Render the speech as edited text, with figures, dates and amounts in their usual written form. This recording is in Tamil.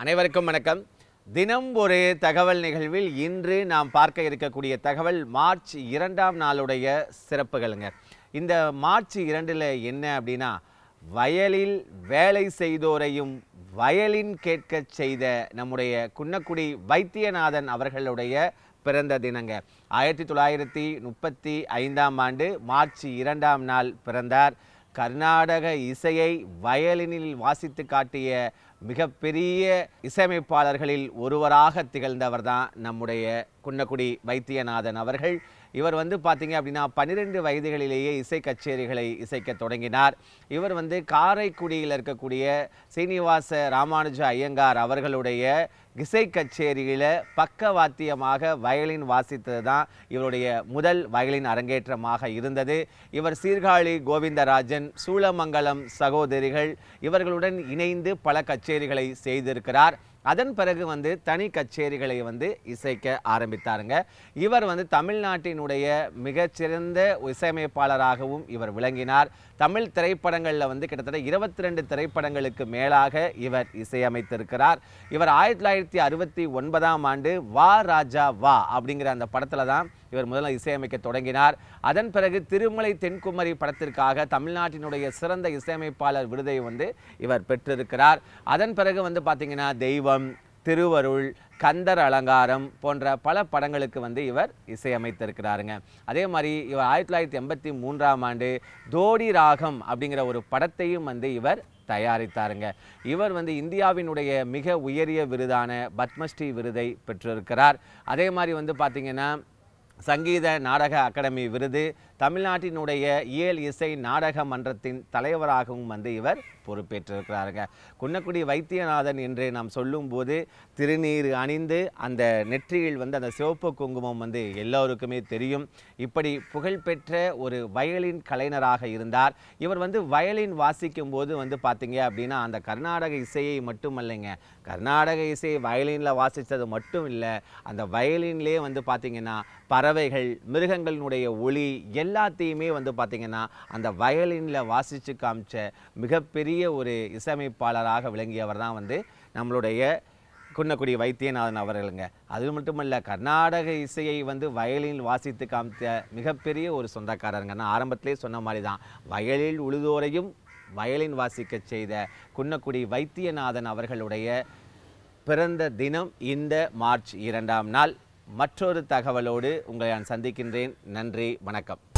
அனைவருக்கும் வணக்கம். தினம் ஒரு தகவல் நிகழ்வில் இன்று நாம் பார்க்க இருக்கக்கூடிய தகவல் மார்ச் 2ஆம் நாளுடைய சிறப்புகளுங்க. இந்த மார்ச் 2ல் என்ன அப்படின்னா, வயலில் வேலை செய்தோரையும் வயலின் கேட்கச் செய்த நம்முடைய குன்னக்குடி வைத்தியநாதன் அவர்களுடைய பிறந்த தினங்க. 1935ஆம் ஆண்டு மார்ச் 2ஆம் நாள் பிறந்தார். கர்நாடக இசையை வயலினில் வாசித்து காட்டிய மிகப்பெரிய இசையமைப்பாளர்களில் ஒருவராக திகழ்ந்தவர் தான் நம்முடைய குன்னக்குடி வைத்தியநாதன் அவர்கள். இவர் பார்த்தீங்க அப்படின்னா 12 வயதுகளிலேயே இசை கச்சேரிகளை இசைக்க தொடங்கினார். இவர் காரைக்குடியில் இருக்கக்கூடிய சீனிவாச ராமானுஜ ஐயங்கார் அவர்களுடைய இசை கச்சேரியில் பக்கவாத்தியமாக வயலின் வாசித்தது தான் இவருடைய முதல் வயலின் அரங்கேற்றமாக இருந்தது. இவர் சீர்காழி கோவிந்தராஜன், சூளமங்கலம் சகோதரிகள் இவர்களுடன் இணைந்து பல கச்சேரிகளை செய்திருக்கிறார். அதன் பிறகு தனி கச்சேரிகளை இசைக்க ஆரம்பித்தாருங்க. இவர் தமிழ்நாட்டினுடைய மிகச்சிறந்த இசையமைப்பாளராகவும் இவர் விளங்கினார். தமிழ் திரைப்படங்களில் கிட்டத்தட்ட 22 திரைப்படங்களுக்கு மேலாக இவர் இசையமைத்திருக்கிறார். இவர் 1969ஆம் ஆண்டு வா ராஜா வா அப்படிங்கிற அந்த படத்தில் தான் இவர் முதல்ல இசையமைக்க தொடங்கினார். அதன் பிறகு திருமலை தென்குமரி படத்திற்காக தமிழ்நாட்டினுடைய சிறந்த இசையமைப்பாளர் விருதை இவர் பெற்றிருக்கிறார். அதன் பிறகு பார்த்தீங்கன்னா தெய்வம், திருவருள், கந்தர் அலங்காரம் போன்ற பல படங்களுக்கு இவர் இசையமைத்திருக்கிறாருங்க. அதே மாதிரி இவர் 1983ஆம் ஆண்டு தோடி ராகம் அப்படிங்கிற ஒரு படத்தையும் இவர் தயாரித்தாருங்க. இவர் இந்தியாவினுடைய மிக உயரிய விருதான பத்மஸ்ரீ விருதை பெற்றிருக்கிறார். அதே மாதிரி பார்த்தீங்கன்னா சங்கீத நாடக அகாடமி விருது, தமிழ்நாட்டினுடைய இயல் இசை நாடக மன்றத்தின் தலைவராகவும் இவர் பொறுப்பேற்றிருக்கிறாருங்க. குன்னக்குடி வைத்தியநாதன் என்று நாம் சொல்லும்போது திருநீர் அணிந்து அந்த நெற்றியில் அந்த சிவப்பு குங்குமம் எல்லோருக்குமே தெரியும். இப்படி புகழ்பெற்ற ஒரு வயலின் கலைஞராக இருந்தார். இவர் வயலின் வாசிக்கும் போது பார்த்தீங்க அப்படின்னா அந்த கர்நாடக இசையை மட்டுமல்லைங்க, கர்நாடக இசையை வயலினில் வாசித்தது மட்டும் இல்லை, அந்த வயலின்லேயே பார்த்தீங்கன்னா பறவைகள், மிருகங்களினுடைய ஒளி எல்லாத்தையுமே பார்த்தீங்கன்னா அந்த வயலினில் வாசித்து காமிச்ச மிகப்பெரிய ஒரு இசையமைப்பாளராக விளங்கியவர் தான் நம்மளுடைய குன்னக்குடி வைத்தியநாதன் அவர்களுங்க. அது மட்டுமல்ல, கர்நாடக இசையை வயலில் வாசித்து காமித்த மிகப்பெரிய ஒரு சொந்தக்காரருங்க. நான் ஆரம்பத்திலே சொன்ன மாதிரி தான், வயலில் உழுதோரையும் வயலின் வாசிக்க செய்த குன்னக்குடி வைத்தியநாதன் அவர்களுடைய பிறந்த தினம் இந்த மார்ச் 2ஆம் நாள். மற்றொரு தகவலோடு உங்களை நான் சந்திக்கின்றேன். நன்றி, வணக்கம்.